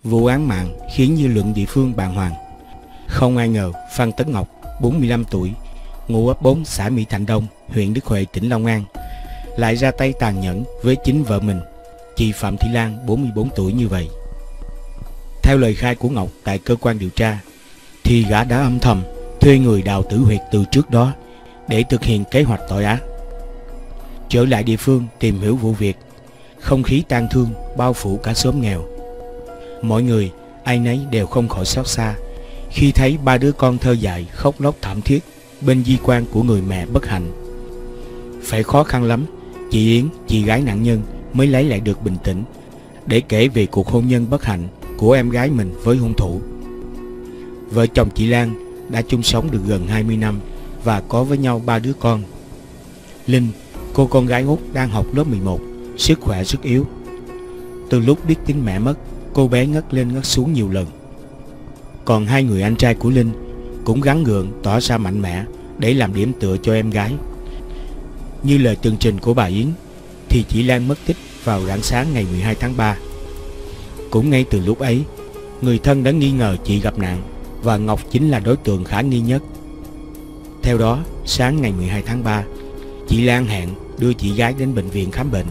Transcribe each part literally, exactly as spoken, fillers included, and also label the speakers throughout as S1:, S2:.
S1: Vụ án mạng khiến dư luận địa phương bàng hoàng. Không ai ngờ Phan Tấn Ngọc, bốn mươi lăm tuổi, ngụ ấp bốn xã Mỹ Thạnh Đông, huyện Đức Huệ, tỉnh Long An, lại ra tay tàn nhẫn với chính vợ mình, chị Phạm Thị Lan, bốn mươi bốn tuổi như vậy. Theo lời khai của Ngọc tại cơ quan điều tra, thì gã đã âm thầm thuê người đào tử huyệt từ trước đó để thực hiện kế hoạch tội ác. Trở lại địa phương tìm hiểu vụ việc, không khí tang thương bao phủ cả xóm nghèo. Mọi người ai nấy đều không khỏi xót xa khi thấy ba đứa con thơ dại khóc lóc thảm thiết bên di quan của người mẹ bất hạnh. Phải khó khăn lắm, chị Yến, chị gái nạn nhân, mới lấy lại được bình tĩnh để kể về cuộc hôn nhân bất hạnh của em gái mình với hung thủ. Vợ chồng chị Lan đã chung sống được gần hai mươi năm và có với nhau ba đứa con. Linh, cô con gái út đang học lớp mười một, sức khỏe rất yếu. Từ lúc biết tin mẹ mất, cô bé ngất lên ngất xuống nhiều lần. Còn hai người anh trai của Linh cũng gắng gượng tỏ ra mạnh mẽ để làm điểm tựa cho em gái. Như lời tường trình của bà Yến, thì chị Lan mất tích vào rạng sáng ngày mười hai tháng ba. Cũng ngay từ lúc ấy, người thân đã nghi ngờ chị gặp nạn và Ngọc chính là đối tượng khả nghi nhất. Theo đó, sáng ngày mười hai tháng ba, chị Lan hẹn đưa chị gái đến bệnh viện khám bệnh.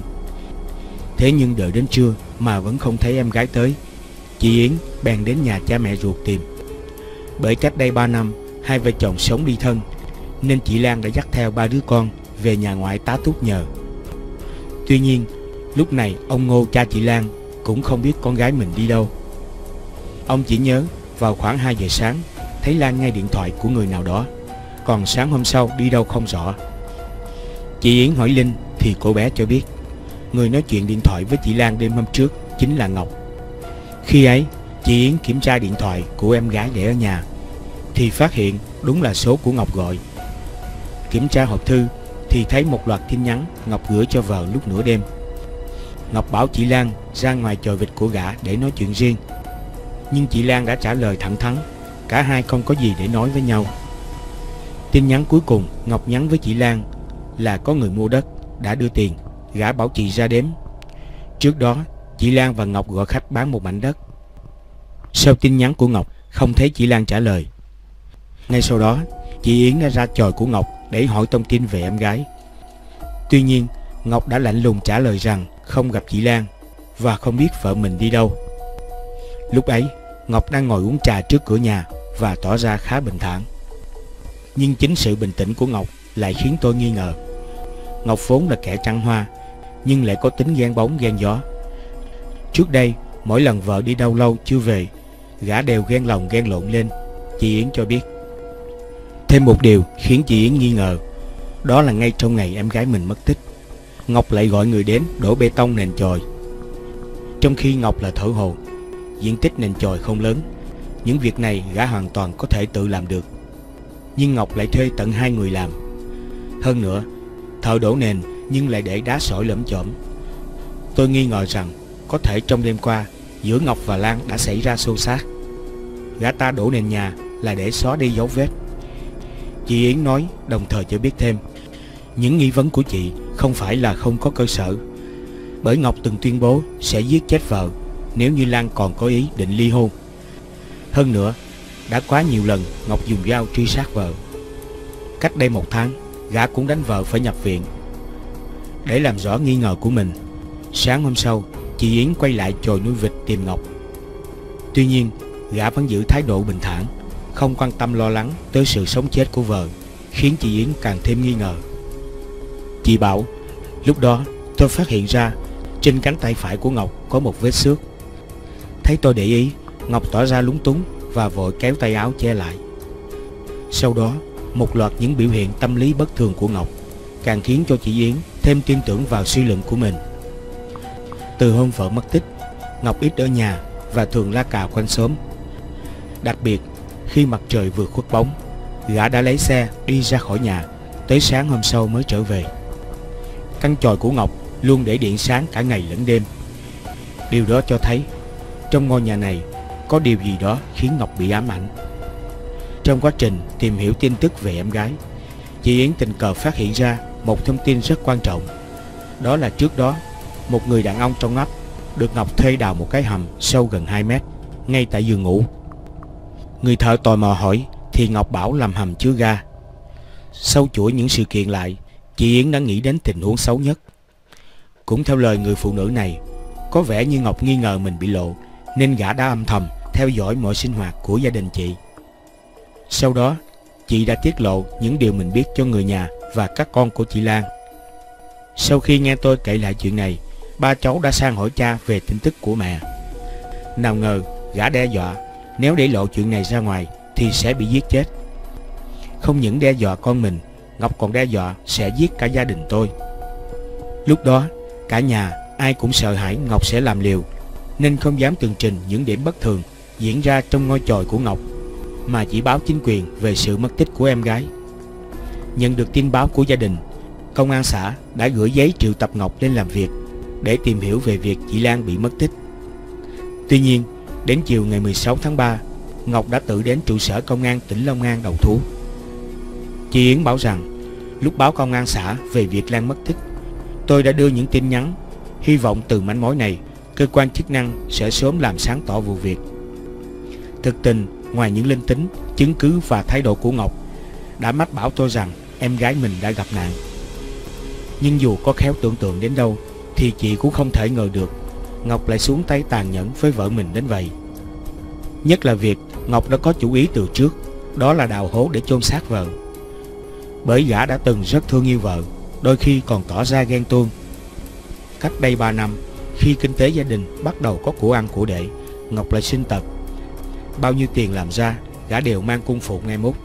S1: Thế nhưng đợi đến trưa mà vẫn không thấy em gái tới, chị Yến bèn đến nhà cha mẹ ruột tìm. Bởi cách đây ba năm, hai vợ chồng sống ly thân, nên chị Lan đã dắt theo ba đứa con về nhà ngoại tá túc nhờ. Tuy nhiên, lúc này ông Ngô, cha chị Lan, cũng không biết con gái mình đi đâu. Ông chỉ nhớ vào khoảng hai giờ sáng thấy Lan nghe điện thoại của người nào đó, còn sáng hôm sau đi đâu không rõ. Chị Yến hỏi Linh thì cô bé cho biết người nói chuyện điện thoại với chị Lan đêm hôm trước chính là Ngọc. Khi ấy, chị Yến kiểm tra điện thoại của em gái để ở nhà thì phát hiện đúng là số của Ngọc gọi. Kiểm tra hộp thư thì thấy một loạt tin nhắn Ngọc gửi cho vợ lúc nửa đêm. Ngọc bảo chị Lan ra ngoài chòi vịt của gã để nói chuyện riêng, nhưng chị Lan đã trả lời thẳng thắn cả hai không có gì để nói với nhau. Tin nhắn cuối cùng Ngọc nhắn với chị Lan là có người mua đất đã đưa tiền, gã bảo chị ra đếm. Trước đó, chị Lan và Ngọc gọi khách bán một mảnh đất. Sau tin nhắn của Ngọc không thấy chị Lan trả lời. Ngay sau đó, chị Yến đã ra chòi của Ngọc để hỏi thông tin về em gái. Tuy nhiên, Ngọc đã lạnh lùng trả lời rằng không gặp chị Lan và không biết vợ mình đi đâu. Lúc ấy, Ngọc đang ngồi uống trà trước cửa nhà và tỏ ra khá bình thản. Nhưng chính sự bình tĩnh của Ngọc lại khiến tôi nghi ngờ. Ngọc vốn là kẻ trăng hoa, nhưng lại có tính ghen bóng ghen gió. Trước đây, mỗi lần vợ đi đâu lâu chưa về, gã đều ghen lòng ghen lộn lên, chị Yến cho biết. Thêm một điều khiến chị Yến nghi ngờ, đó là ngay trong ngày em gái mình mất tích, Ngọc lại gọi người đến đổ bê tông nền chòi. Trong khi Ngọc là thợ hồ, diện tích nền chòi không lớn, những việc này gã hoàn toàn có thể tự làm được. Nhưng Ngọc lại thuê tận hai người làm. Hơn nữa, thợ đổ nền nhưng lại để đá sỏi lởm chởm. Tôi nghi ngờ rằng có thể trong đêm qua giữa Ngọc và Lan đã xảy ra xô xát. Gã ta đổ nền nhà là để xóa đi dấu vết. Chị Yến nói đồng thời cho biết thêm, những nghi vấn của chị không phải là không có cơ sở, bởi Ngọc từng tuyên bố sẽ giết chết vợ nếu như Lan còn có ý định ly hôn. Hơn nữa, đã quá nhiều lần Ngọc dùng dao truy sát vợ. Cách đây một tháng, gã cũng đánh vợ phải nhập viện. Để làm rõ nghi ngờ của mình, sáng hôm sau, chị Yến quay lại chòi nuôi vịt tìm Ngọc. Tuy nhiên, gã vẫn giữ thái độ bình thản, không quan tâm lo lắng tới sự sống chết của vợ, khiến chị Yến càng thêm nghi ngờ. Chị bảo, lúc đó tôi phát hiện ra trên cánh tay phải của Ngọc có một vết xước. Thấy tôi để ý, Ngọc tỏ ra lúng túng và vội kéo tay áo che lại. Sau đó, một loạt những biểu hiện tâm lý bất thường của Ngọc càng khiến cho chị Yến thêm tin tưởng vào suy luận của mình. Từ hôm vợ mất tích, Ngọc ít ở nhà và thường la cà quanh xóm. Đặc biệt, khi mặt trời vừa khuất bóng, gã đã lấy xe đi ra khỏi nhà, tới sáng hôm sau mới trở về. Căn chòi của Ngọc luôn để điện sáng cả ngày lẫn đêm. Điều đó cho thấy trong ngôi nhà này có điều gì đó khiến Ngọc bị ám ảnh. Trong quá trình tìm hiểu tin tức về em gái, chị Yến tình cờ phát hiện ra một thông tin rất quan trọng. Đó là trước đó, một người đàn ông trong ấp được Ngọc thuê đào một cái hầm sâu gần hai mét ngay tại giường ngủ. Người thợ tò mò hỏi thì Ngọc bảo làm hầm chứa ga. Sau chuỗi những sự kiện lại, chị Yến đã nghĩ đến tình huống xấu nhất. Cũng theo lời người phụ nữ này, có vẻ như Ngọc nghi ngờ mình bị lộ, nên gã đã âm thầm theo dõi mọi sinh hoạt của gia đình chị. Sau đó, chị đã tiết lộ những điều mình biết cho người nhà và các con của chị Lan. Sau khi nghe tôi kể lại chuyện này, ba cháu đã sang hỏi cha về tin tức của mẹ. Nào ngờ gã đe dọa nếu để lộ chuyện này ra ngoài thì sẽ bị giết chết. Không những đe dọa con mình, Ngọc còn đe dọa sẽ giết cả gia đình tôi. Lúc đó cả nhà ai cũng sợ hãi Ngọc sẽ làm liều, nên không dám tường trình những điểm bất thường diễn ra trong ngôi chòi của Ngọc, mà chỉ báo chính quyền về sự mất tích của em gái. Nhận được tin báo của gia đình, công an xã đã gửi giấy triệu tập Ngọc lên làm việc để tìm hiểu về việc chị Lan bị mất tích. Tuy nhiên, đến chiều ngày mười sáu tháng ba, Ngọc đã tự đến trụ sở công an tỉnh Long An đầu thú. Chị Yến bảo rằng, lúc báo công an xã về việc Lan mất tích, tôi đã đưa những tin nhắn, hy vọng từ manh mối này, cơ quan chức năng sẽ sớm làm sáng tỏ vụ việc. Thực tình, ngoài những linh tính, chứng cứ và thái độ của Ngọc đã mách bảo tôi rằng em gái mình đã gặp nạn. Nhưng dù có khéo tưởng tượng đến đâu thì chị cũng không thể ngờ được Ngọc lại xuống tay tàn nhẫn với vợ mình đến vậy. Nhất là việc Ngọc đã có chủ ý từ trước, đó là đào hố để chôn xác vợ. Bởi gã đã từng rất thương yêu vợ, đôi khi còn tỏ ra ghen tuông. Cách đây ba năm, khi kinh tế gia đình bắt đầu có của ăn của để, Ngọc lại sinh tật. Bao nhiêu tiền làm ra, gã đều mang cung phụ ngay mút.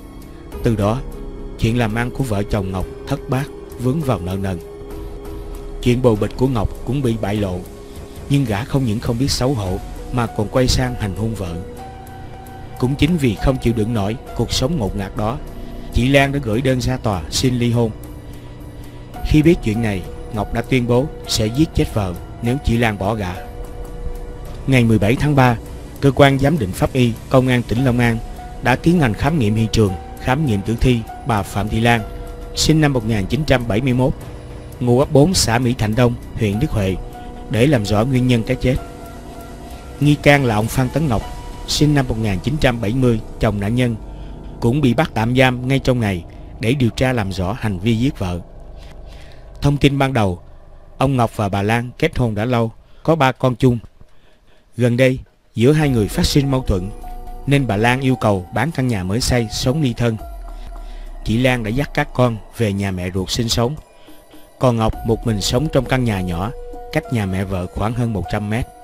S1: Từ đó, chuyện làm ăn của vợ chồng Ngọc thất bát, vướng vào nợ nần. Chuyện bồ bịch của Ngọc cũng bị bại lộ, nhưng gã không những không biết xấu hổ mà còn quay sang hành hung vợ. Cũng chính vì không chịu đựng nổi cuộc sống ngột ngạt đó, chị Lan đã gửi đơn ra tòa xin ly hôn. Khi biết chuyện này, Ngọc đã tuyên bố sẽ giết chết vợ nếu chị Lan bỏ gã. Ngày mười bảy tháng ba, cơ quan giám định pháp y công an tỉnh Long An đã tiến hành khám nghiệm hiện trường, khám nghiệm tử thi bà Phạm Thị Lan, sinh năm một nghìn chín trăm bảy mươi mốt, ngụ ấp bốn xã Mỹ Thạnh Đông, huyện Đức Huệ, để làm rõ nguyên nhân cái chết. Nghi can là ông Phan Tấn Ngọc, sinh năm một nghìn chín trăm bảy mươi, chồng nạn nhân, cũng bị bắt tạm giam ngay trong ngày để điều tra làm rõ hành vi giết vợ. Thông tin ban đầu, ông Ngọc và bà Lan kết hôn đã lâu, có ba con chung. Gần đây, giữa hai người phát sinh mâu thuẫn, nên bà Lan yêu cầu bán căn nhà mới xây sống ly thân. Chị Lan đã dắt các con về nhà mẹ ruột sinh sống, còn Ngọc một mình sống trong căn nhà nhỏ cách nhà mẹ vợ khoảng hơn một trăm mét.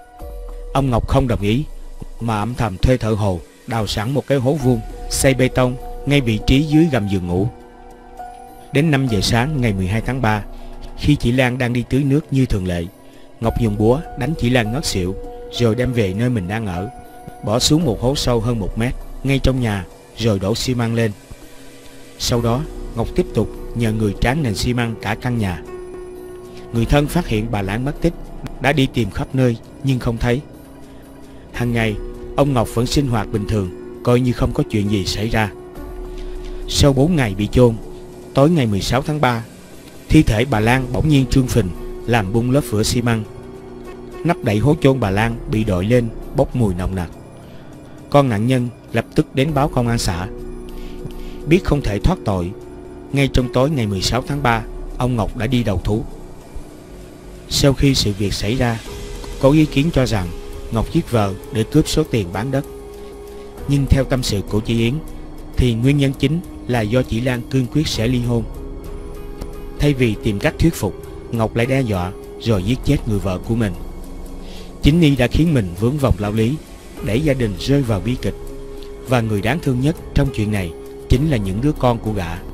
S1: Ông Ngọc không đồng ý mà âm thầm thuê thợ hồ đào sẵn một cái hố vuông, xây bê tông ngay vị trí dưới gầm giường ngủ. Đến năm giờ sáng ngày mười hai tháng ba, khi chị Lan đang đi tưới nước như thường lệ, Ngọc dùng búa đánh chị Lan ngất xỉu, rồi đem về nơi mình đang ở, bỏ xuống một hố sâu hơn một mét ngay trong nhà, rồi đổ xi măng lên. Sau đó, Ngọc tiếp tục nhờ người tráng nền xi măng cả căn nhà. Người thân phát hiện bà Lan mất tích, đã đi tìm khắp nơi nhưng không thấy. Hàng ngày, ông Ngọc vẫn sinh hoạt bình thường, coi như không có chuyện gì xảy ra. Sau bốn ngày bị chôn, tối ngày mười sáu tháng ba, thi thể bà Lan bỗng nhiên trương phình, làm bung lớp vữa xi măng. Nắp đậy hố chôn bà Lan bị đội lên, bốc mùi nồng nặc. Con nạn nhân lập tức đến báo công an xã. Biết không thể thoát tội, ngay trong tối ngày mười sáu tháng ba, ông Ngọc đã đi đầu thú. Sau khi sự việc xảy ra, có ý kiến cho rằng Ngọc giết vợ để cướp số tiền bán đất. Nhưng theo tâm sự của chị Yến, thì nguyên nhân chính là do chị Lan cương quyết sẽ ly hôn. Thay vì tìm cách thuyết phục, Ngọc lại đe dọa rồi giết chết người vợ của mình. Chính y đã khiến mình vướng vòng lao lý, đẩy gia đình rơi vào bi kịch. Và người đáng thương nhất trong chuyện này chính là những đứa con của gã.